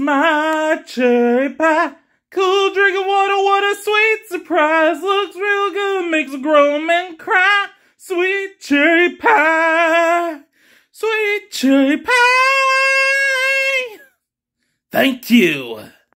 my cherry pie. Cool drink of water, what a sweet surprise. Looks real good, makes a grown man cry. Sweet cherry pie, sweet cherry pie. Thank you.